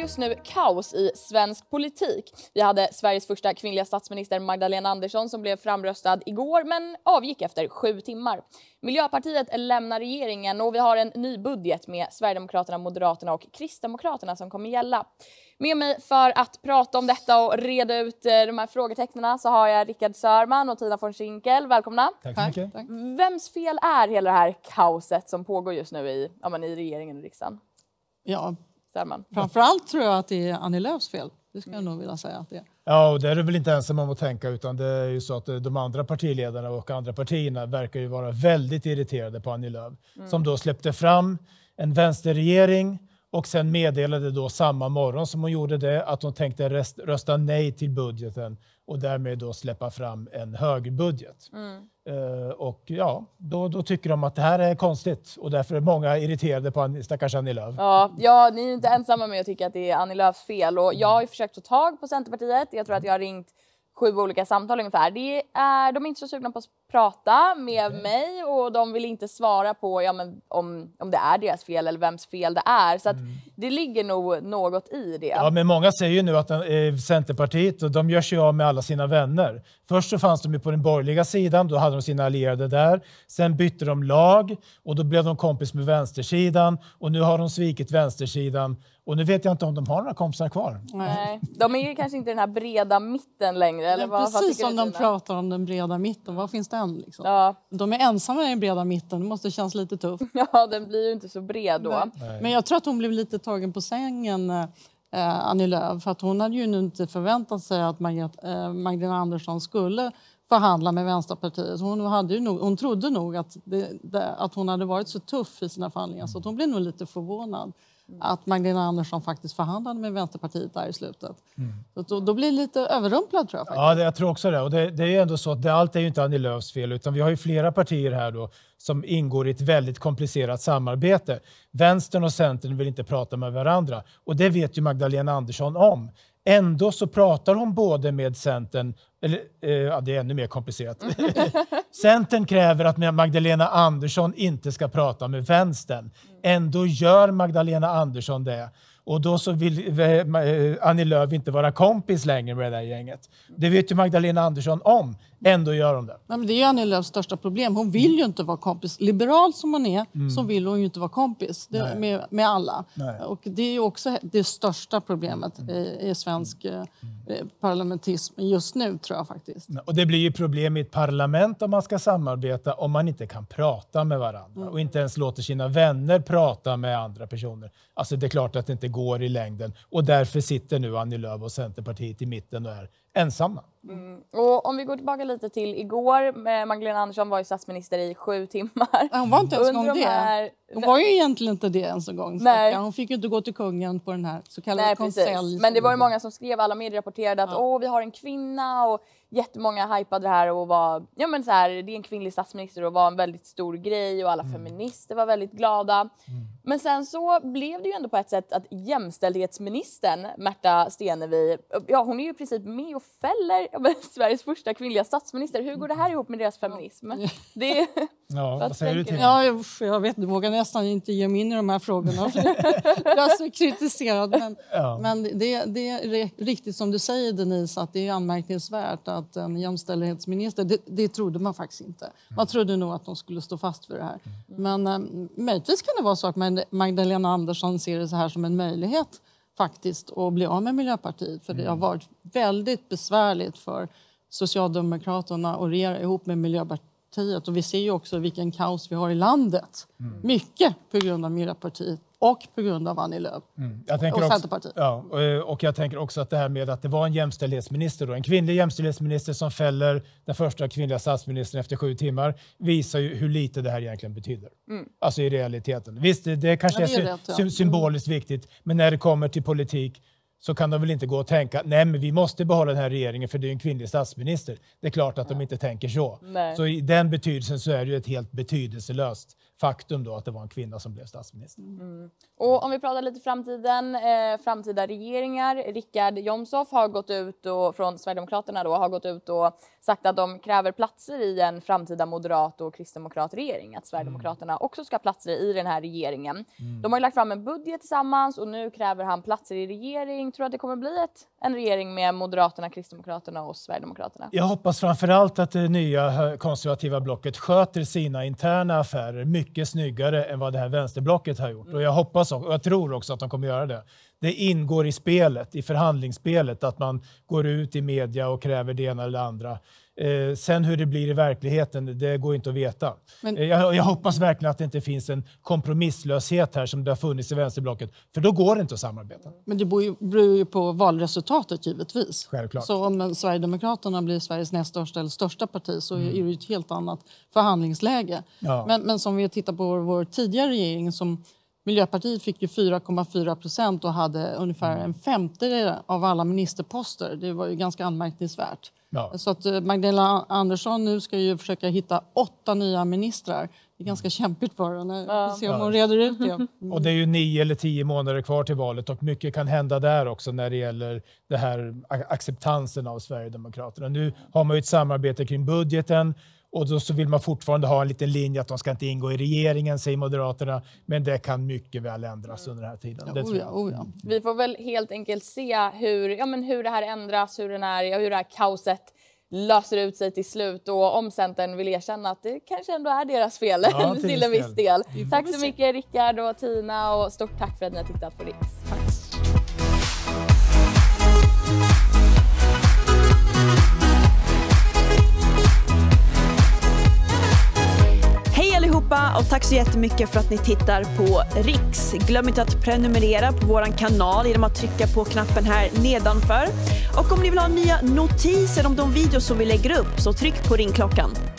just nu kaos i svensk politik. Vi hade Sveriges första kvinnliga statsminister Magdalena Andersson som blev framröstad igår men avgick efter 7 timmar. Miljöpartiet lämnar regeringen och vi har en ny budget med Sverigedemokraterna, Moderaterna och Kristdemokraterna som kommer gälla. Med mig för att prata om detta och reda ut de här frågetecknen så har jag Rickard Sörman och Tina von Schinkel. Välkomna. Tack så mycket. Tack. Vems fel är hela det här kaoset som pågår just nu i regeringen och riksdagen? Ja, Sörman. Framförallt tror jag att det är Annie Lööfs fel. Det ska jag nog vilja säga att det är. Ja, och det är det väl inte ensam om att tänka, utan det är ju så att de andra partiledarna och andra partierna verkar ju vara väldigt irriterade på Annie Lööf. Som då släppte fram en vänsterregering och sen meddelade då samma morgon som hon gjorde det att hon tänkte rösta nej till budgeten och därmed då släppa fram en högerbudget. Och ja, då tycker de att det här är konstigt och därför är många irriterade på stackars Annie Lööf. Ja, ni är inte ensamma med att tycka att det är Annie Lööfs fel och jag har ju försökt få tag på Centerpartiet. Jag tror att jag har ringt 7 olika samtal ungefär. De är inte så sugna på att prata med mig och de vill inte svara på om det är deras fel eller vems fel det är. Så att det ligger nog något i det. Ja, men många säger ju nu att Centerpartiet, och de gör sig av med alla sina vänner. Först så fanns de ju på den borgerliga sidan, då hade de sina allierade där. Sen bytte de lag och då blev de kompis med vänstersidan och nu har de svikit vänstersidan. Och nu vet jag inte om de har några kompisar kvar. Nej, de är ju kanske inte den här breda mitten längre. Eller vad precis som de Tina? pratar om den breda mitten. Vad finns den liksom? Ja. De är ensamma i den breda mitten. Det måste kännas lite tufft. Ja, den blir ju inte så bred då. Nej. Men jag tror att hon blev lite tagen på sängen, Annie Lööf. För att hon hade ju inte förväntat sig att Magdalena Andersson skulle förhandla med Vänsterpartiet. Hon trodde nog att hon hade varit så tuff i sina förhandlingar. Så att hon blev nog lite förvånad att Magdalena Andersson faktiskt förhandlade med Vänsterpartiet där i slutet. Så då blir det lite överrumplad tror jag faktiskt. Ja, jag tror också det. Och det är ju ändå så att allt är ju inte Annie Lööfs fel utan vi har ju flera partier här då som ingår i ett väldigt komplicerat samarbete. Vänstern och Centern vill inte prata med varandra och det vet ju Magdalena Andersson om. Ändå så pratar hon både med Centern, det är ännu mer komplicerat. Centern kräver att Magdalena Andersson inte ska prata med vänstern. Ändå gör Magdalena Andersson det. Och då så vill Annie Lööf inte vara kompis längre med det här gänget. Det vet ju Magdalena Andersson om. Ändå gör hon det. Nej, men det är ju Annie Lööfs största problem. Hon vill ju inte vara kompis. Liberal som hon är så vill hon ju inte vara kompis med alla. Nej. Och det är ju också det största problemet i svensk parlamentism just nu tror jag faktiskt. Och det blir ju problem i ett parlament om man ska samarbeta om man inte kan prata med varandra. Och inte ens låter sina vänner prata med andra personer. Alltså det är klart att det inte går i längden. Och därför sitter nu Annie Lööf och Centerpartiet i mitten och är ensamma. Och om vi går tillbaka lite till igår, Magdalena Andersson var ju statsminister i 7 timmar. Hon var inte ens en gång det. Hon var ju egentligen inte det ens en gång. Hon fick ju inte gå till kungen på den här så kallade konselj. Men det var ju många som skrev, alla medier rapporterade att vi har en kvinna och jättemånga hypade det här och var, det är en kvinnlig statsminister och var en väldigt stor grej och alla feminister var väldigt glada. Men sen så blev det ju ändå på ett sätt att jämställdhetsministern Märta Stenevi, hon är ju i princip med och fäller Sveriges första kvinnliga statsminister. Hur går det här ihop med deras feminism? Vad säger du till? Jag vet inte, vågar nästan inte ge mig in i de här frågorna. Jag är så kritiserad. Men det är riktigt som du säger Denise, att det är anmärkningsvärt att en jämställdhetsminister, det trodde man faktiskt inte. Man trodde nog att de skulle stå fast för det här. Men möjligtvis kan det vara så att Magdalena Andersson ser det så här som en möjlighet faktiskt att bli av med Miljöpartiet. För det har varit väldigt besvärligt för Socialdemokraterna att regera ihop med Miljöpartiet. Och vi ser ju också vilken kaos vi har i landet. Mycket på grund av Miljöpartiet och på grund av Annie Lööf och Centerpartiet. Och jag tänker också att det här med att det var en jämställdhetsminister, en kvinnlig jämställdhetsminister som fäller den första kvinnliga statsministern efter 7 timmar visar ju hur lite det här egentligen betyder. Alltså i realiteten. Visst, det kanske är symboliskt viktigt, men när det kommer till politik så kan de väl inte gå och tänka nej men vi måste behålla den här regeringen för det är en kvinnlig statsminister. Det är klart att de inte tänker så. Nej. Så i den betydelsen så är det ju ett helt betydelselöst faktum då att det var en kvinna som blev statsminister. Och om vi pratar lite framtiden, framtida regeringar. Richard Jomshof har gått ut och, från Sverigedemokraterna då, har gått ut och sagt att de kräver platser i en framtida moderat och kristdemokratregering. Att Sverigedemokraterna också ska ha platser i den här regeringen. De har ju lagt fram en budget tillsammans och nu kräver han platser i regering. Tror du att det kommer bli en regering med Moderaterna, Kristdemokraterna och Sverigedemokraterna? Jag hoppas framförallt att det nya konservativa blocket sköter sina interna affärer mycket snyggare än vad det här vänsterblocket har gjort. Och jag hoppas och jag tror också att de kommer göra det. Det ingår i spelet, i förhandlingsspelet, att man går ut i media och kräver det ena eller det andra. Sen hur det blir i verkligheten, det går inte att veta. Men jag hoppas verkligen att det inte finns en kompromisslöshet här som det har funnits i vänsterblocket. För då går det inte att samarbeta. Men det beror ju på valresultatet givetvis. Självklart. Så om Sverigedemokraterna blir Sveriges näst största eller största parti så är det ett helt annat förhandlingsläge. Ja. Men som vi tittar på vår tidigare regering som Miljöpartiet fick ju 4,4% och hade ungefär en femtedel av alla ministerposter. Det var ju ganska anmärkningsvärt. Ja. Så att Magdalena Andersson nu ska ju försöka hitta 8 nya ministrar. Det är ganska kämpigt för henne. Vi får se om hon reder ut det. Och det är ju 9 eller 10 månader kvar till valet och mycket kan hända där också när det gäller det här acceptansen av Sverigedemokraterna. Nu har man ju ett samarbete kring budgeten. Och då så vill man fortfarande ha en liten linje att de ska inte ingå i regeringen, säger Moderaterna. Men det kan mycket väl ändras under den här tiden. Det tror jag. Vi får väl helt enkelt se hur det här ändras, hur det här kaoset löser ut sig till slut. Och om Centern vill erkänna att det kanske ändå är deras fel till en viss del. Tack så mycket Richard och Tina och stort tack för att ni har tittat på Riks. Och tack så jättemycket för att ni tittar på Riks. Glöm inte att prenumerera på våran kanal genom att trycka på knappen här nedanför. Och om ni vill ha nya notiser om de videos som vi lägger upp så tryck på ringklockan.